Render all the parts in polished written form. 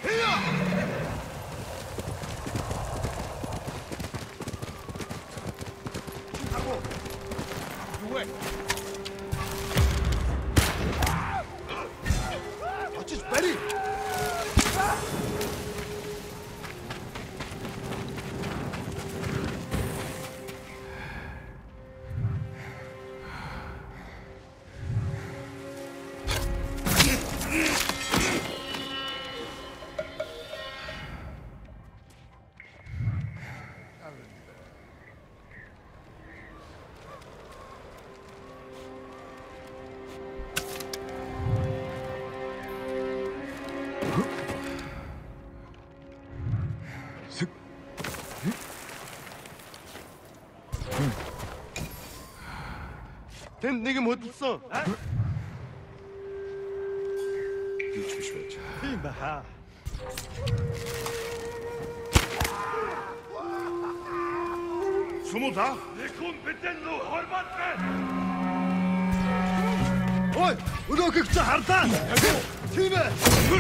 걘 내게 뭐 했어? Geçmiş bence. Тийм баха. Sumuda? Nekun битэн нөө хормат байна. Ой, өнөөхийг чи хардаа. Тийм ээ.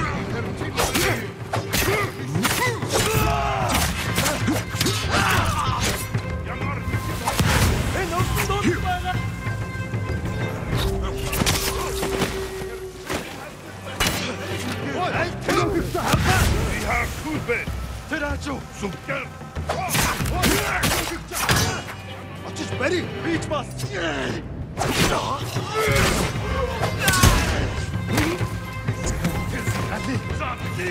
Ямар энэ өсөн доо байгаа. Ой, өнөөхийг чи хардаа. Яа күлбэ. Тэр ачуу. Сүмкэр. Очиж барь. Бич бас. Али. Запти.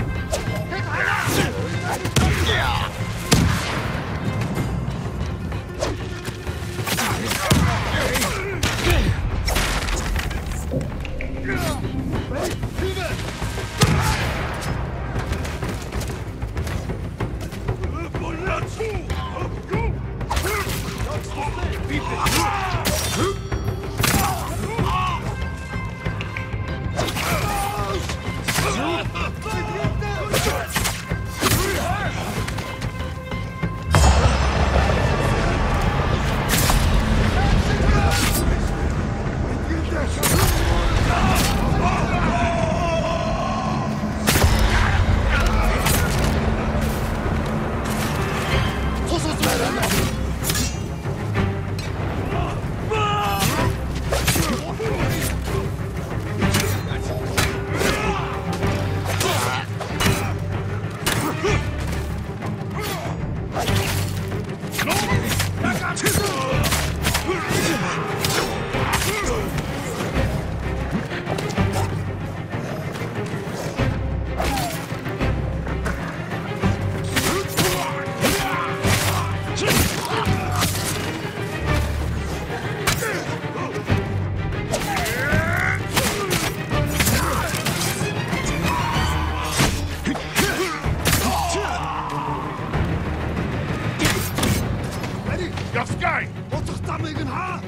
Яскай! Утга замыг нь хаа!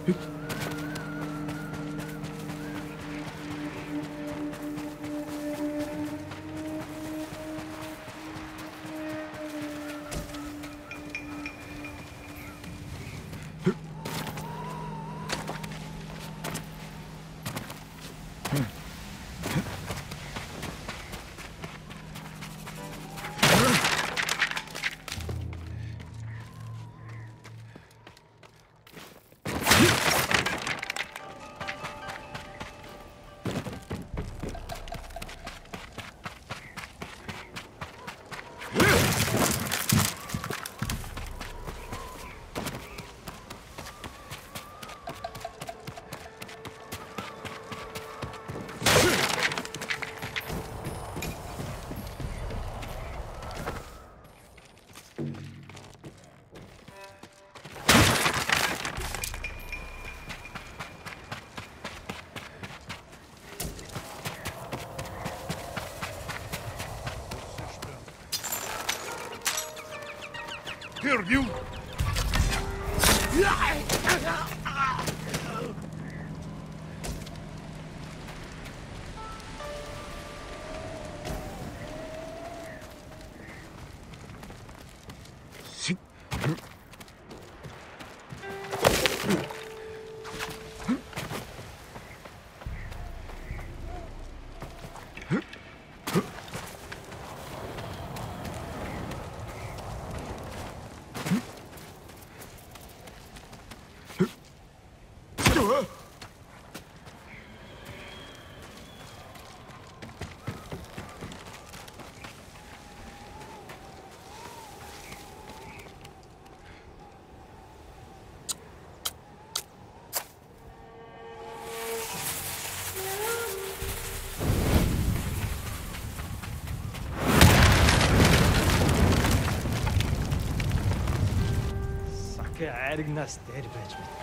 Perdiu! Айрагнаас дээр байж байна.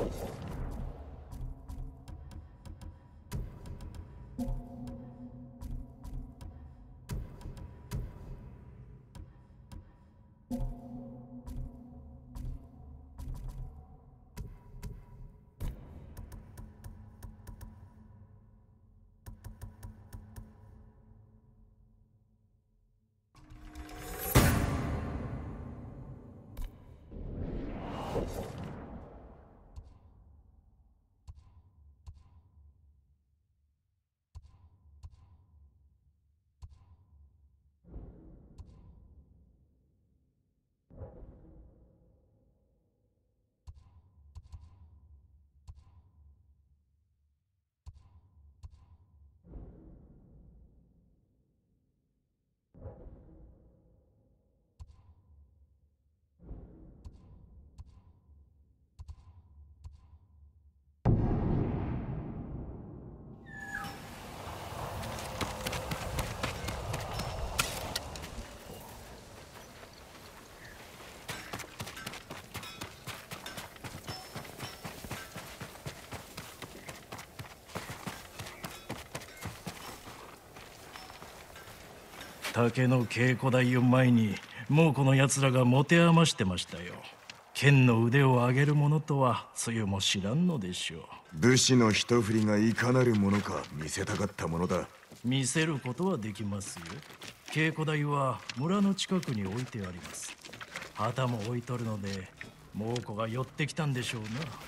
竹の稽古台を前に猛虎のやつらが持て余してましたよ。剣の腕を上げる者とはつゆも知らんのでしょう。 武士の一振りがいかなるものか見せたかったものだ。 見せることはできますよ。稽古台は村の近くに置いてあります。旗も置いとるので猛虎が寄ってきたんでしょうな。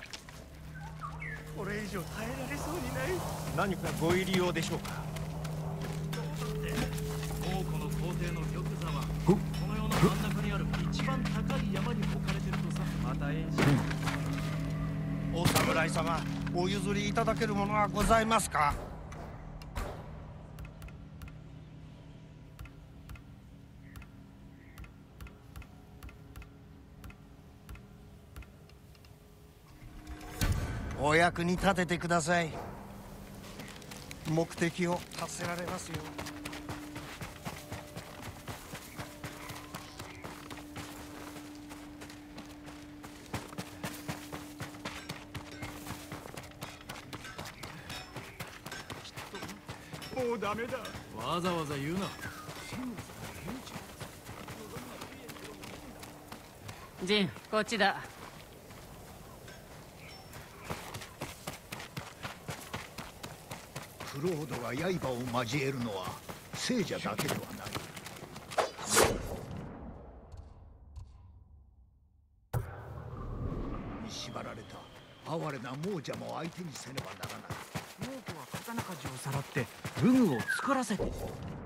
これ以上耐えられそうにない。何かご入り用でしょうか。 猛虎の皇帝の玉座はこの世の真ん中にある一番高い山に置かれてるとさ。 また演習。 お侍様、お譲りいただけるものはございますか？お役に立ててください。目的を達せられますよ。 もうダメだ。 わざわざ言うな。 ジン、こっちだ。 クロードが刃を交えるのは聖者だけではない。に縛られた哀れな亡者も相手にせねばならない。 猛虎は刀鍛冶をさらって武具を作らせてる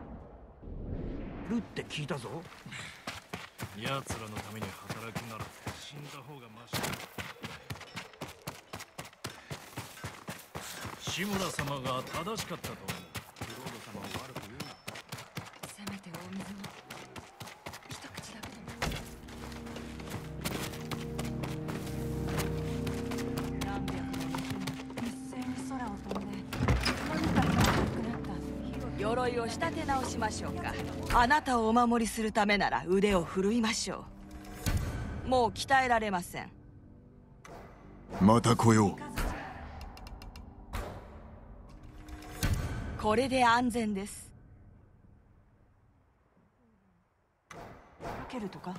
って聞いたぞ。 奴らのために働くなら死んだ方がマシだ。志村様が正しかったと思う。クロード様を悪く言うな。 せめてお水を一口だけでも。何百の虫一斉に空を飛んで何かがなくなった。鎧を仕立て直しましょうか。あなたをお守りするためなら腕を振るいましょう。もう鍛えられません。 また来よう。 これで安全です。ケルトか？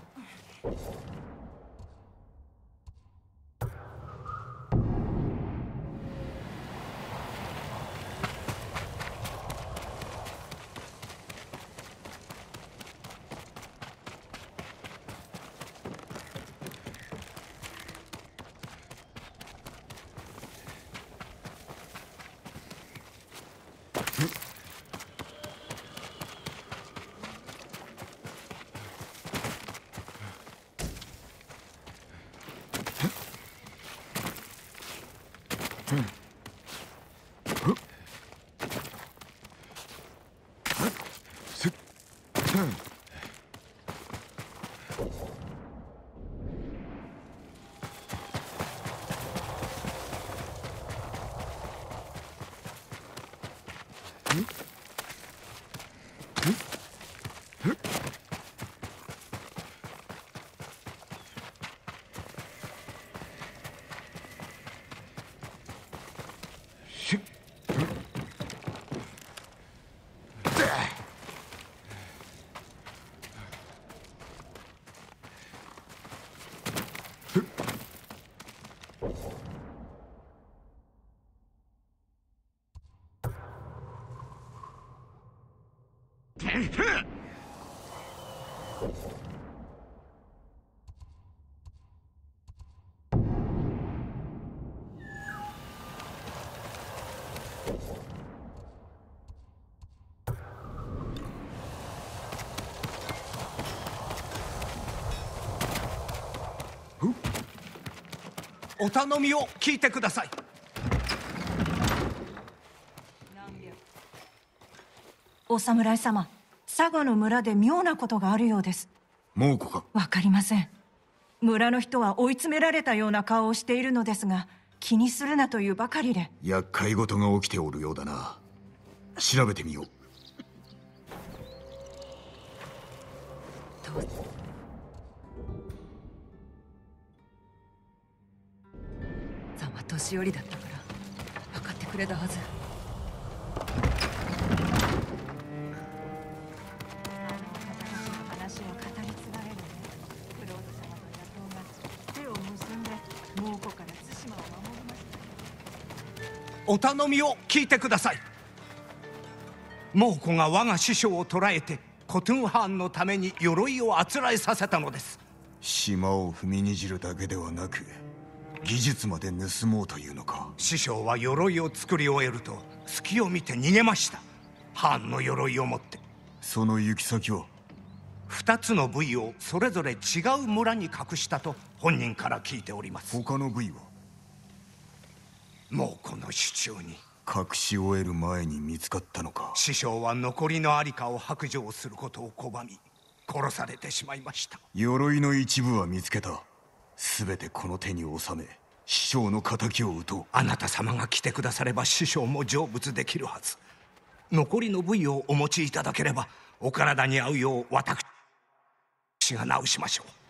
お頼みを聞いてください。 お侍様、佐賀の村で妙なことがあるようです。 猛虎か？ わかりません。村の人は追い詰められたような顔をしているのですが、気にするなというばかりで。 厄介事が起きておるようだな。調べてみよう。 ざま年寄りだったから分かってくれたはず。 話を語り継がれるね。クロード様と野党が手を結んで猛虎から対馬を守りました。 お頼みを聞いてください。猛虎が我が師匠を捕らえてコトゥンハーンのために鎧をあつらえさせたのです。 島を踏みにじるだけではなく技術まで盗もうというのか。 師匠は鎧を作り終えると隙を見て逃げました。ハーンの鎧を持って。 その行き先は 2つの部位をそれぞれ違う村に隠したと本人から聞いております。 他の部位は猛虎の手中に。 隠し終える前に見つかったのか。 師匠は残りの在りかを白状することを拒み殺されてしまいました。 鎧の一部は見つけた。全てこの手に収め師匠の仇を討とう。 あなた様が来てくだされば師匠も成仏できるはず。残りの部位をお持ちいただければお体に合うよう私が直しましょう。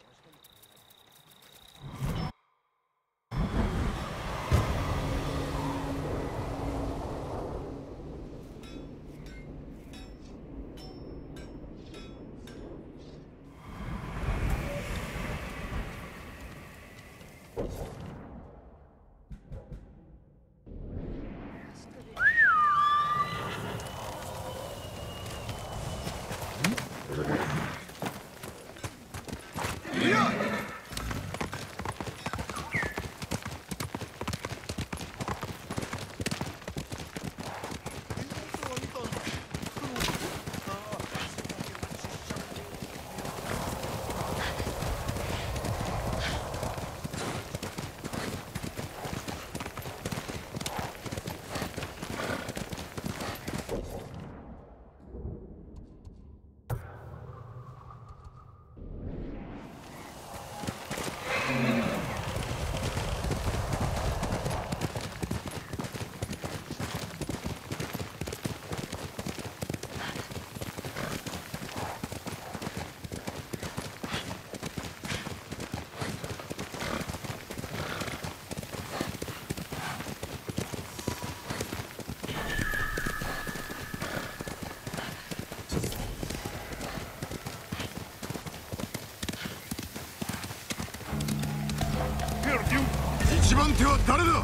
一番手は誰だ。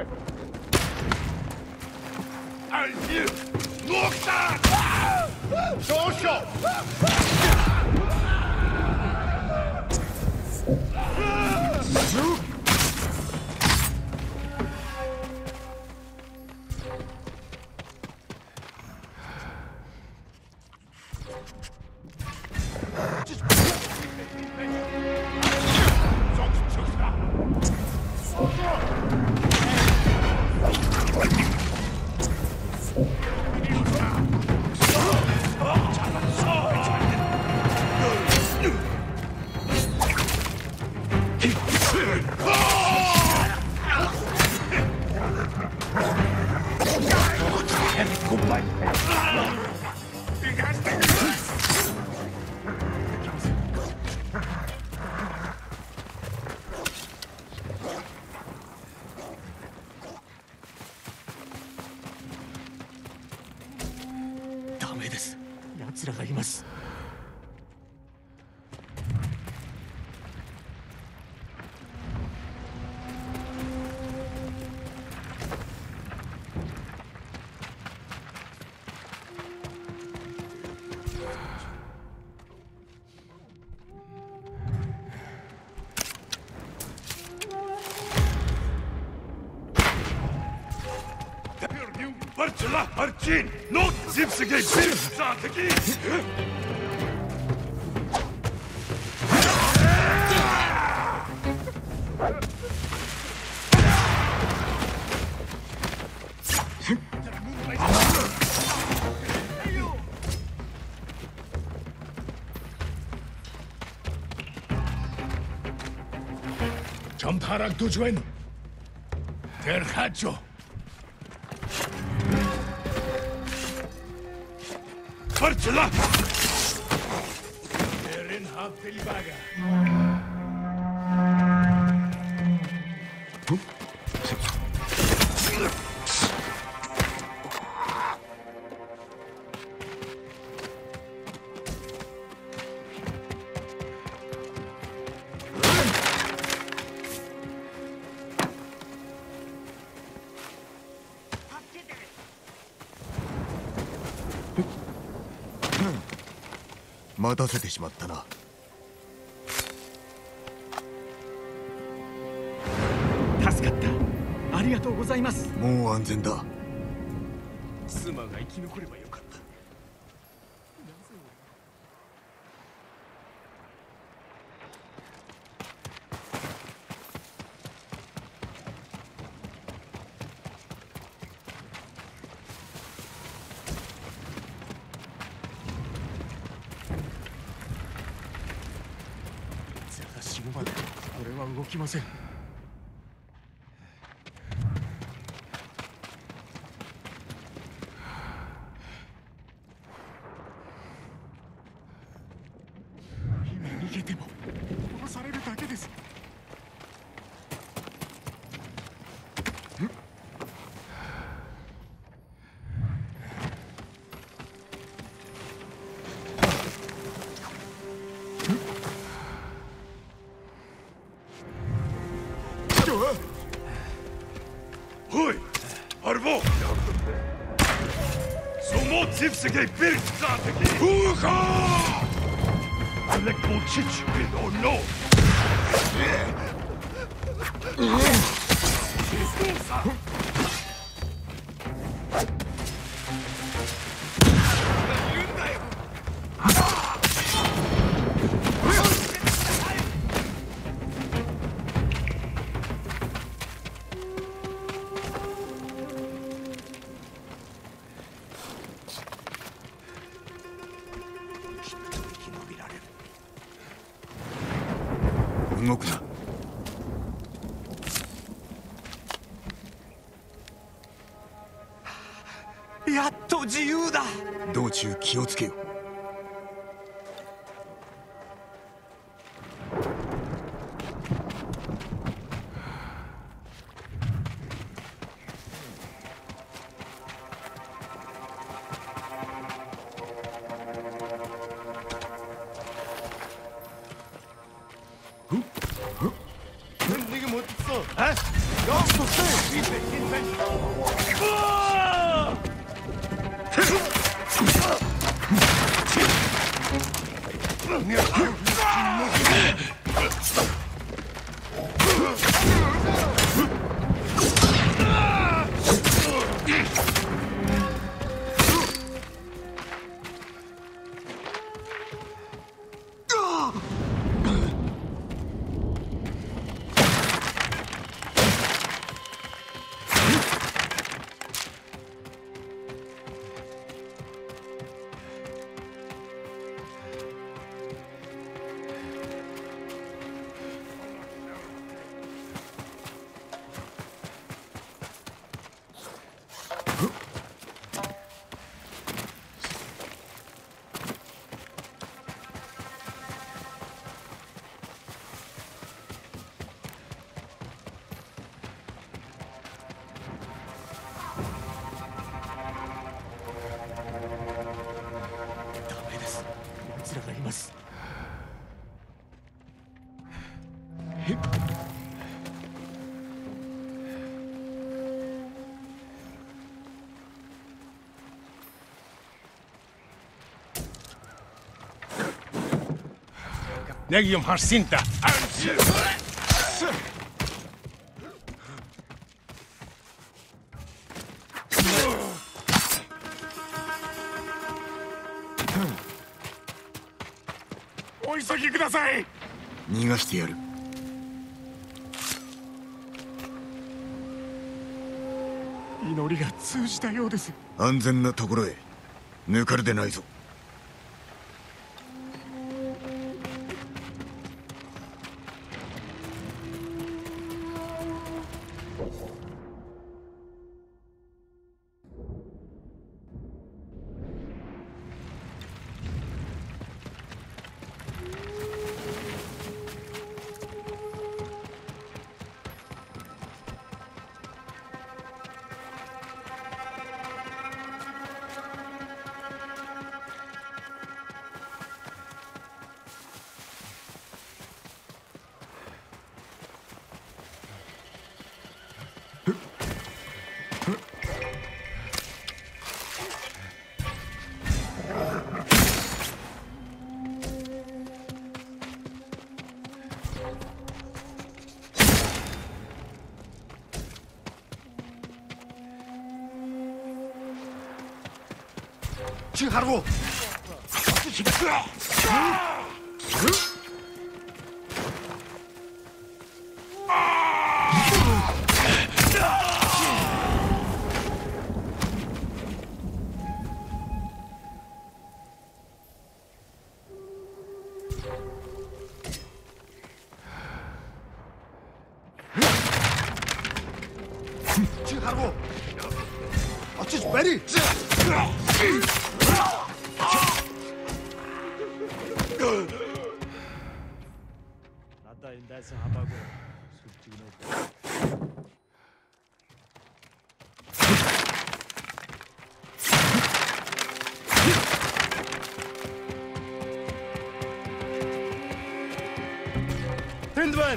알지! 녹다! 조쇼! ダメです。奴らがいます。 Parçala harçin! Not zipsige bir saateki! Jomtarak tujuan terhajo. Parçala! Derin hafil baga. 待たせてしまったな。 助かった。ありがとうございます。 もう安全だ。 妻が生き残ればよかった。死ぬまで俺は動きません。今逃げても殺されるだけです。 Hoi! Arvo! Sumo zipsige bir saateki! Huka! Alek mochiç bir ono! 動くな。 やっと自由だ。 道中気をつけよ。 네가 뭐 있어? 에? 야, نجم حرسينتاお急ぎください。 逃がしてやる。 祈りが通じたようです。 安全なところへ抜かるでないぞ。 去哈鲁。去哈鲁。啊，这是白的。 Hindman!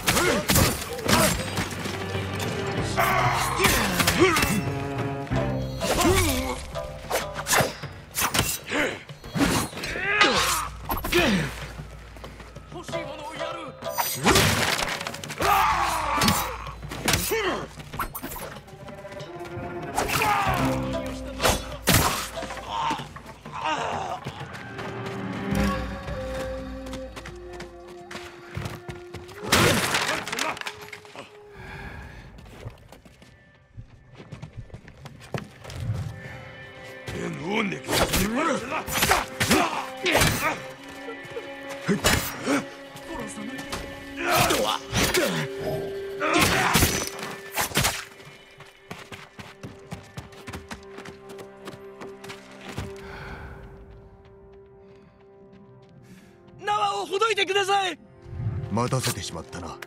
縄をほどいてください。 待たせてしまったな。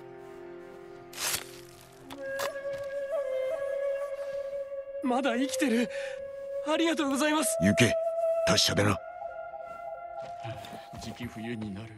まだ生きてる。ありがとうございます。 行け、達者でな。 時期冬になる。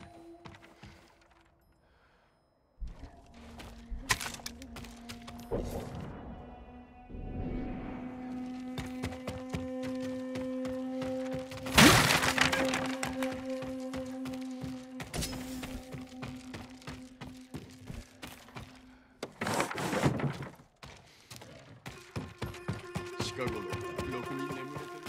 近頃ろくに眠れてる。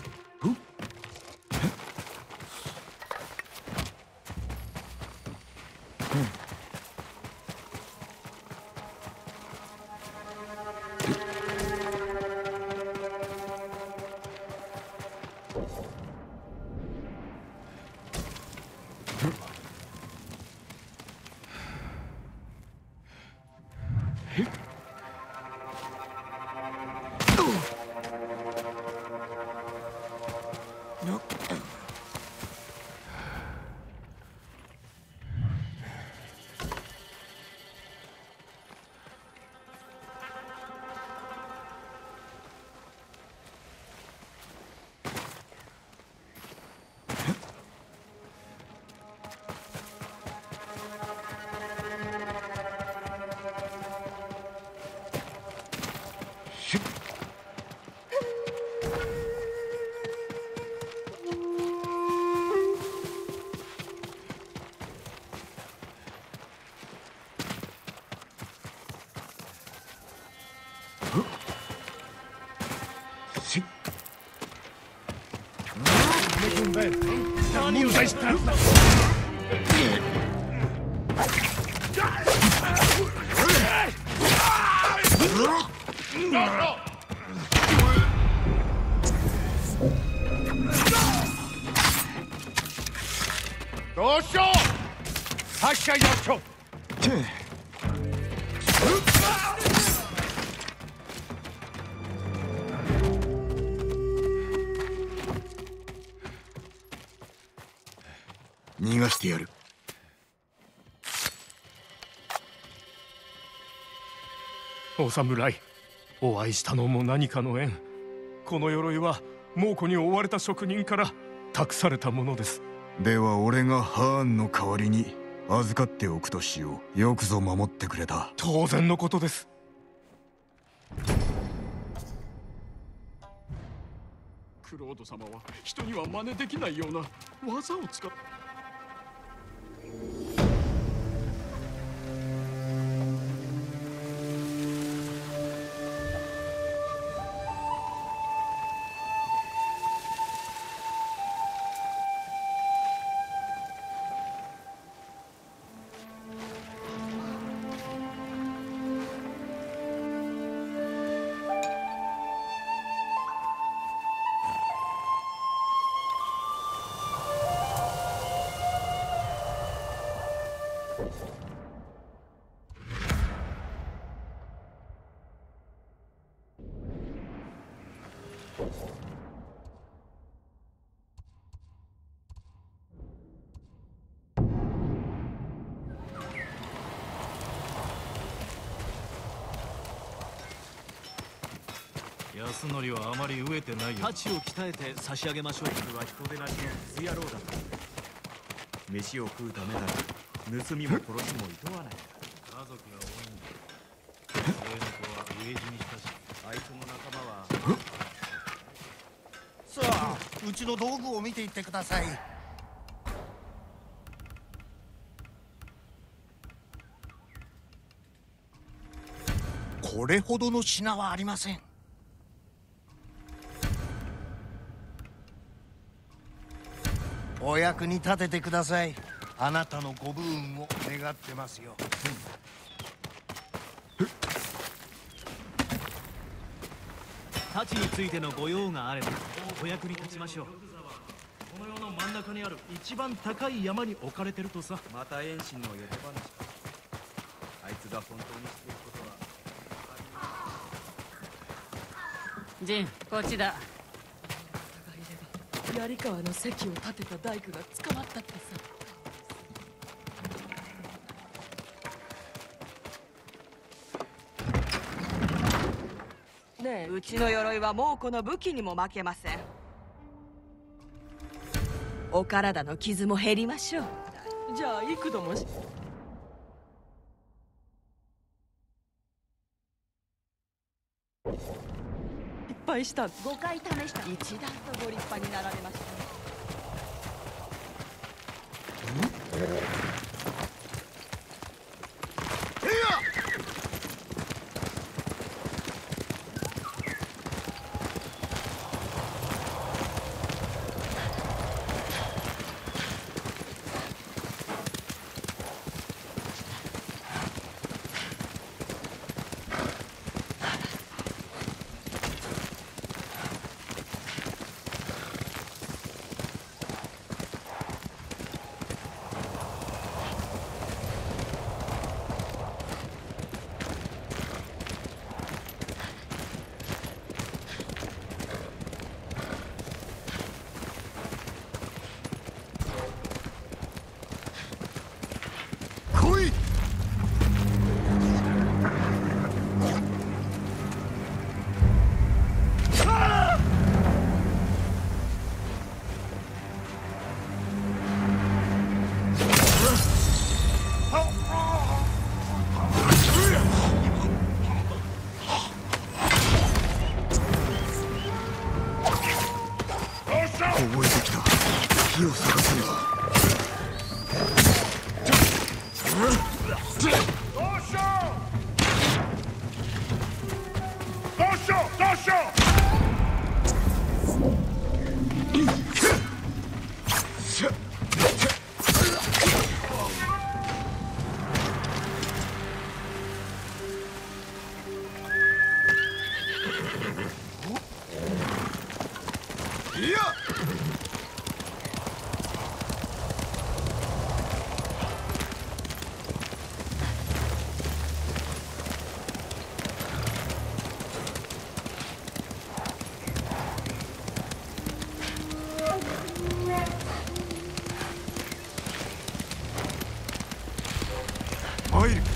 どうしよう。発射役所。 逃がしてやる。 お侍、お会いしたのも何かの縁。この鎧は猛虎に追われた職人から託されたものです。 では俺がハーンの代わりに預かっておくとしよう。よくぞ守ってくれた。 当然のことです。クロード様は人には真似できないような技を使って。 安則はあまり飢えてないよ。 太刀を鍛えて差し上げましょう。それは人でなしのクズ野郎だと。飯を食うためなら盗みも殺しも厭わない。 家族が多いんだ。上の子は飢え死にしたし、あいつの仲間は。 さあ、うちの道具を見ていってください。これほどの品はありません。お役に立ててください。あなたのご武運を願ってますよ。 太刀についてのご用があればお役に立ちましょう。 この世の真ん中にある一番高い山に置かれてるとさ。 また遠心の予定話か。あいつが本当にしていることは。 ジン、こっちだ。 槍川の堰を立てた大工が捕まったってさ。ねえ、うちの鎧は猛虎の武器にも負けません。お体の傷も減りましょう。じゃあ幾度もいっぱいした 5回試した。 一段とご立派になられましたね。 入る。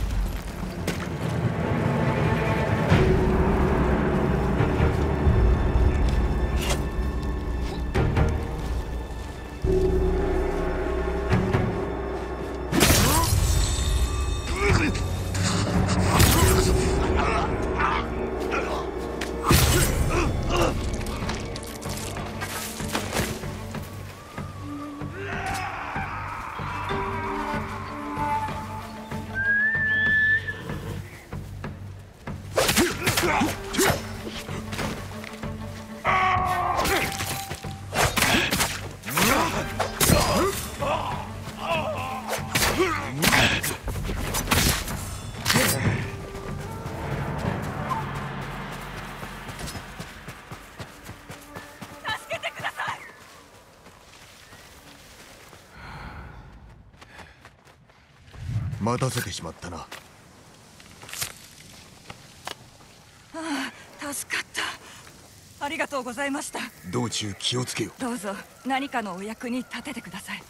待たせてしまったな。 ああ、助かった。ありがとうございました。 道中気をつけよ。 どうぞ何かのお役に立ててください。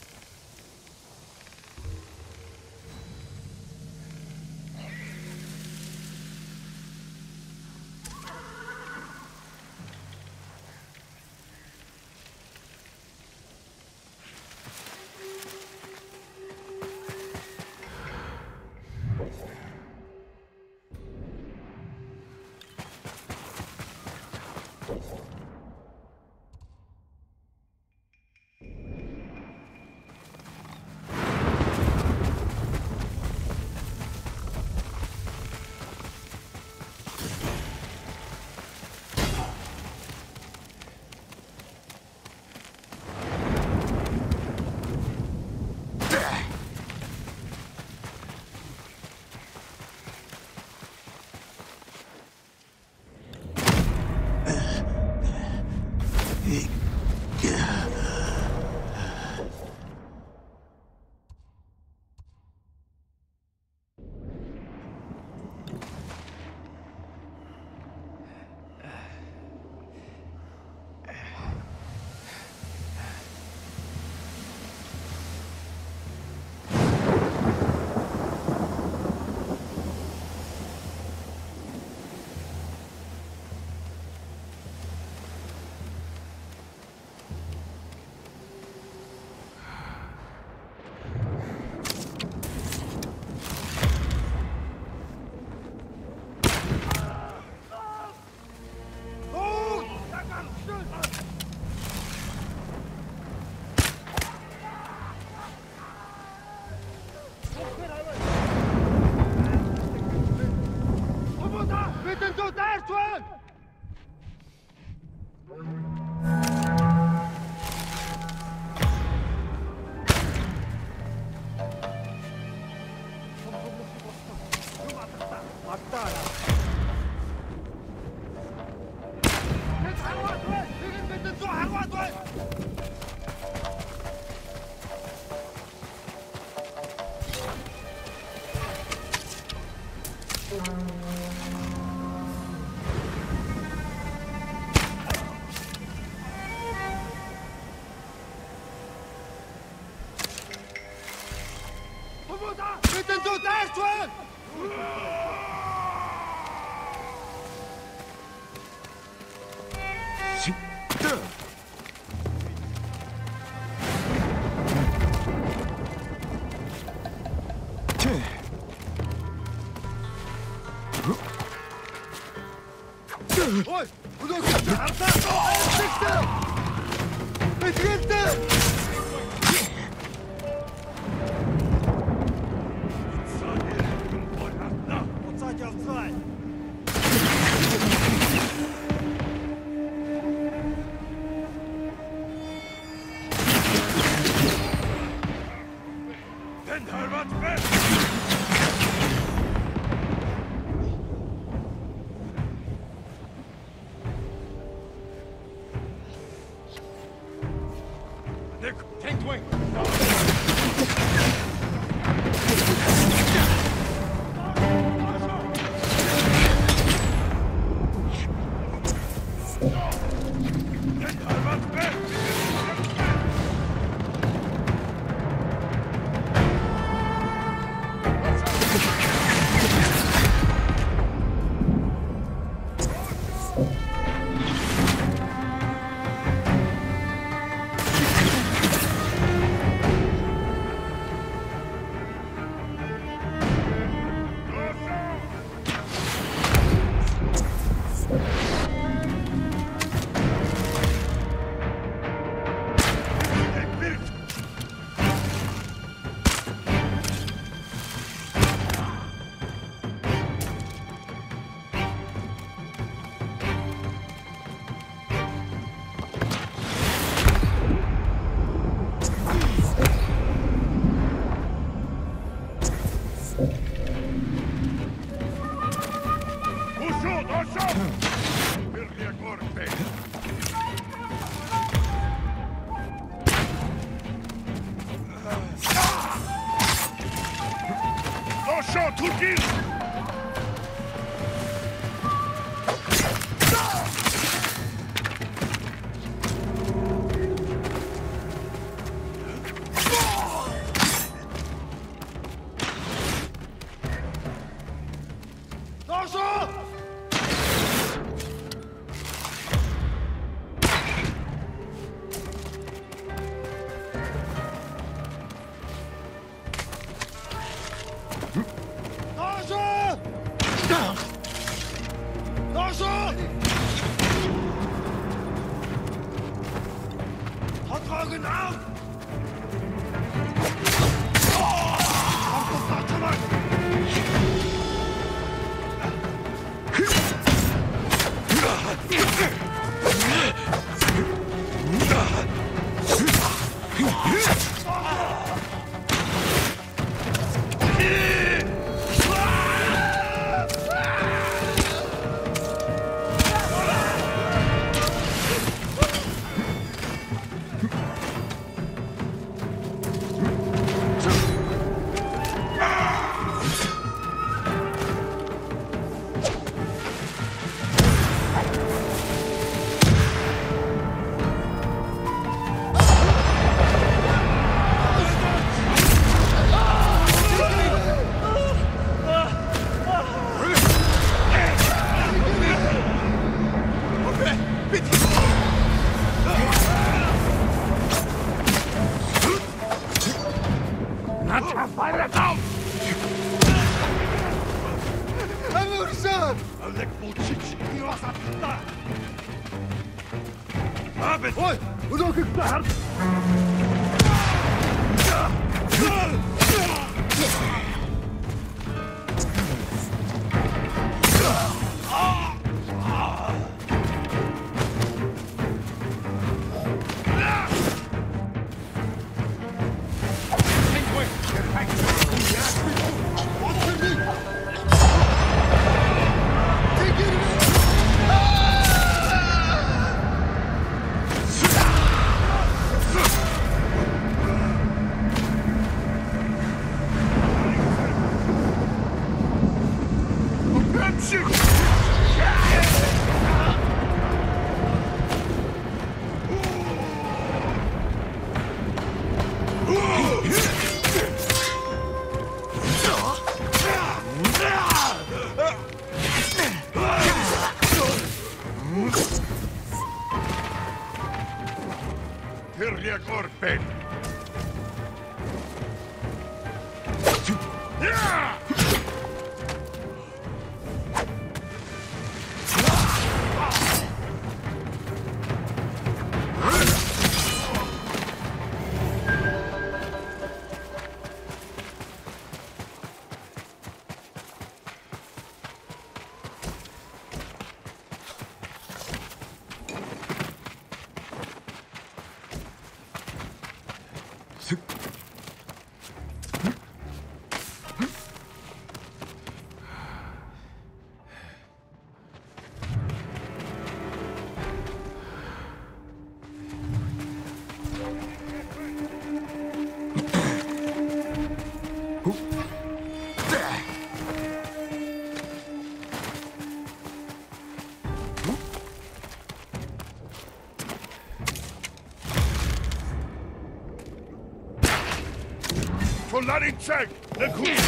おい、動きしてあった。見つけて。 Shot to kill! Solari check! The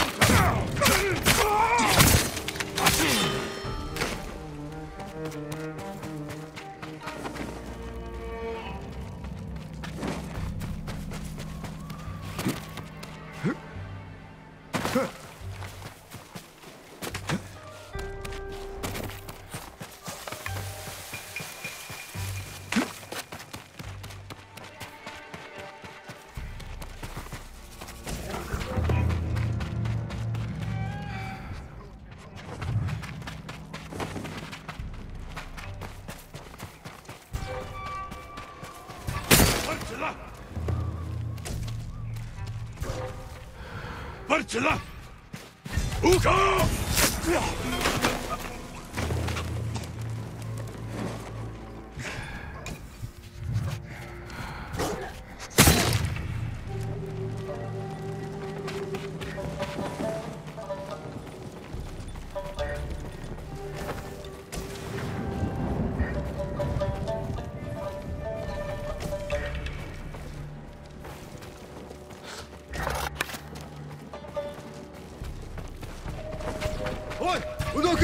Barcela! Uka!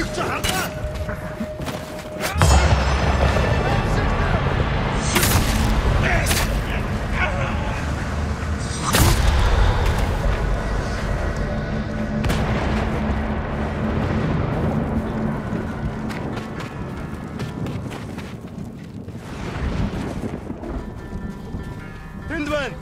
Hindman!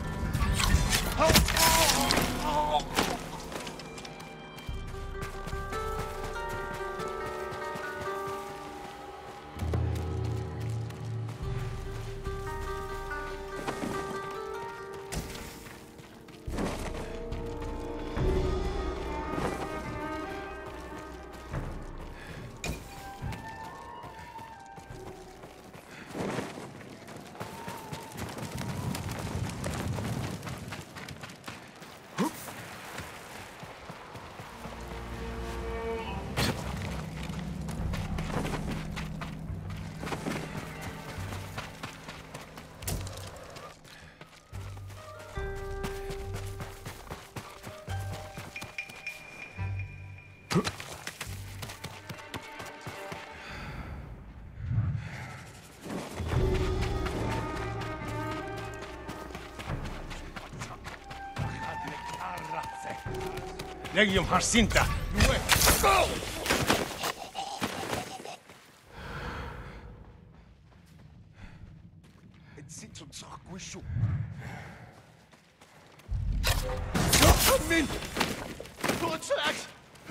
Legium Harsinta! Het zit ons zag kwisho. Min! Doodslags!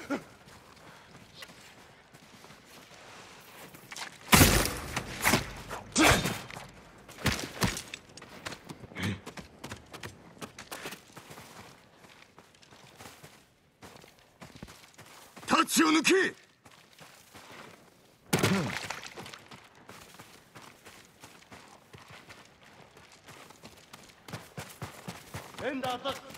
タッチを抜け。 エンダーアタック。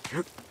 っ